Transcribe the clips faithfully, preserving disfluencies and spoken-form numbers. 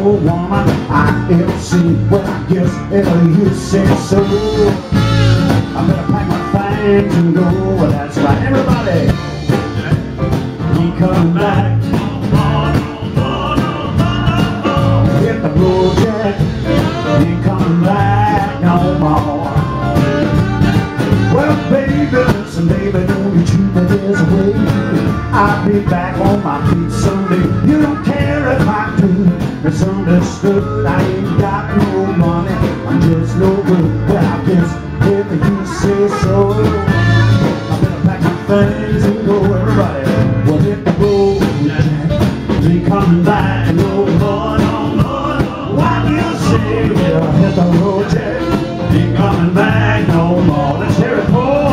woman I ever seen. Well, I guess ever you say so. I better pack my things and go. Well, that's right, everybody. Ain't coming back. Hit the road, Jack. Ain't coming back no more. Well, baby, listen, baby, don't you treat me this way. I'll be back on my feet someday. You don't care if I do. It's understood. I ain't got no money. I'm just no good. Well, I guess if you say so, I better pack my things and go. Everybody, well, hit the road, Jack. Ain't coming back no more, no more, no. Why do you say, well, hit the road, Jack? Ain't coming back no more. Let's hear it, Paul.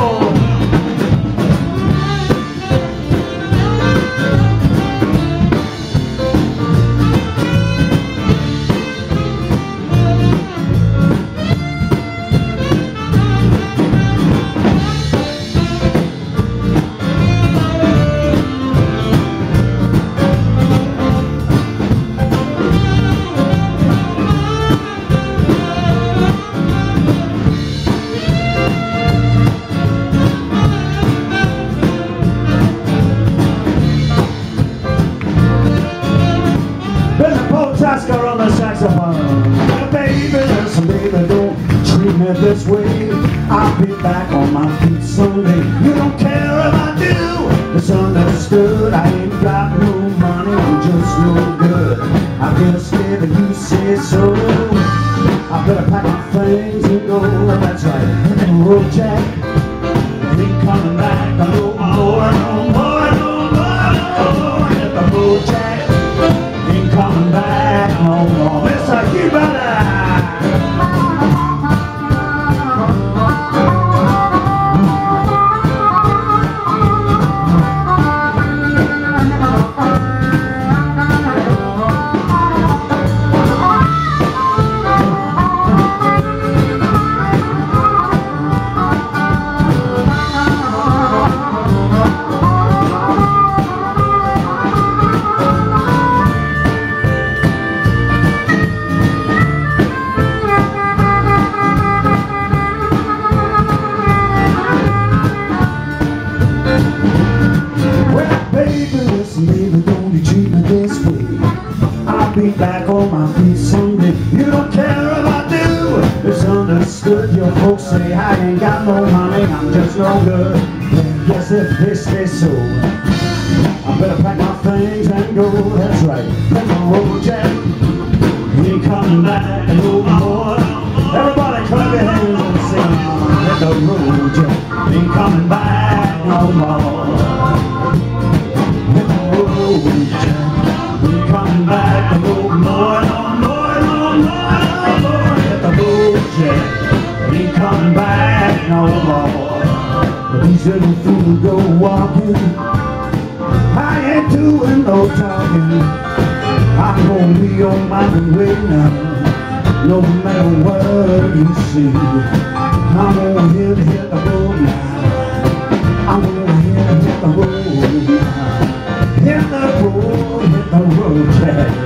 Tasker on the saxophone. Well, baby, listen, baby, don't treat me this way. I'll be back on my feet someday. You don't care if I do. It's understood. I ain't got no money. I'm just no good. I guess if you say so, I better pack my things and go. That's right. Hit the road, Jack. Ain't coming back no more, no more, no more, no more. Hit the road, Jack. Ain't coming back no more. Mister You better. Baby, don't you treat me this way. I'll be back on my feet someday. You don't care if I do. It's understood. Your folks say I ain't got no money. I'm just no good. Well, guess if they say so, I better pack my things and go. That's right. Hit the road, Jack. Ain't coming back no more. Everybody clap your hands and sing. Hit the road, Jack. Ain't coming back no more. Ain't coming back no more, no more, no more, no more. Hit the road, Jack. Ain't coming back no more. But these little fools go walking. I ain't doing no talking. I'm gonna be on my way now. No matter what you see, I'm gonna hit, hit the road now. I'm gonna hit, hit the road now. Hit the road, hit the road, Jack.